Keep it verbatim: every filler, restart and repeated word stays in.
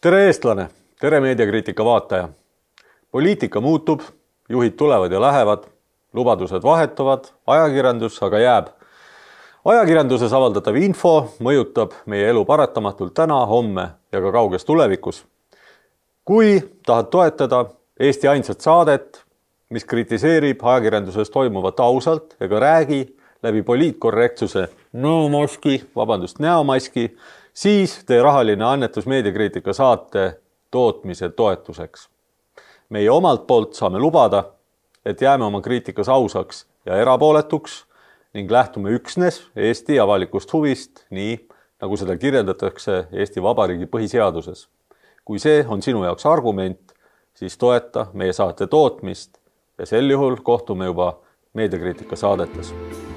Tere eestlane, tere meediakriitika vaataja. Poliitika muutub, juhid tulevad ja lähevad, lubadused vahetuvad, ajakirjandus aga jääb. Ajakirjanduses avaldatav info mõjutab meie elu paratamatult täna, homme ja ka kauges tulevikus. Kui tahad toetada Eesti ainsat saadet, mis kritiseerib ajakirjanduses toimuvat ausalt ega räägi läbi poliitkorrektsuse nõumaski, vabandust, näomaski, siis tee rahaline annetus meediakriitika saate tootmise toetuseks. Meie omalt poolt saame lubada, et jääme oma kriitikas ausaks ja erapooletuks ning lähtume üksnes Eesti avalikust huvist, nii nagu seda kirjeldatakse Eesti Vabariigi põhiseaduses. Kui see on sinu jaoks argument, siis toeta meie saate tootmist ja sel juhul kohtume juba meediakriitika saadetes.